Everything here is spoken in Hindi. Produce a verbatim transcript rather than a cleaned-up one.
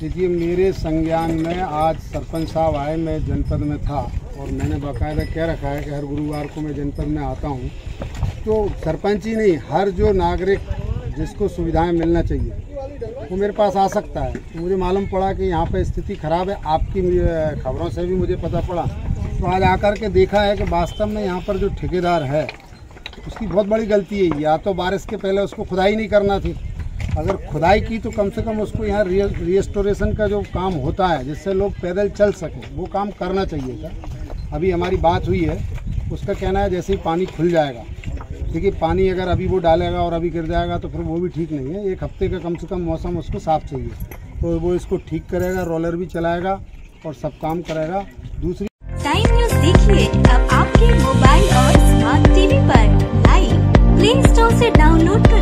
देखिए, मेरे संज्ञान में आज सरपंच साहब आए, मैं जनपद में था और मैंने बाकायदा कह रखा है कि हर गुरुवार को मैं जनपद में आता हूँ। तो सरपंच ही नहीं, हर जो नागरिक जिसको सुविधाएं मिलना चाहिए वो मेरे पास आ सकता है। तो मुझे मालूम पड़ा कि यहाँ पे स्थिति ख़राब है, आपकी खबरों से भी मुझे पता पड़ा। तो आज आकर के देखा है कि वास्तव में यहाँ पर जो ठेकेदार है उसकी बहुत बड़ी गलती है। या तो बारिश के पहले उसको खुदाई नहीं करना थी, अगर खुदाई की तो कम से कम उसको यहाँ रीस्टोरेशन का जो काम होता है जिससे लोग पैदल चल सकें वो काम करना चाहिए था। अभी हमारी बात हुई है, उसका कहना है जैसे ही पानी खुल जाएगा, देखिए पानी अगर अभी वो डालेगा और अभी गिर जाएगा तो फिर वो भी ठीक नहीं है। एक हफ्ते का कम से कम मौसम उसको साफ चाहिए, तो वो इसको ठीक करेगा, रोलर भी चलाएगा और सब काम करेगा। दूसरी टाइम न्यूज़ देखिए अब आपके मोबाइल और स्मार्ट टीवी पर लाइव प्ले स्टोर से डाउनलोड कर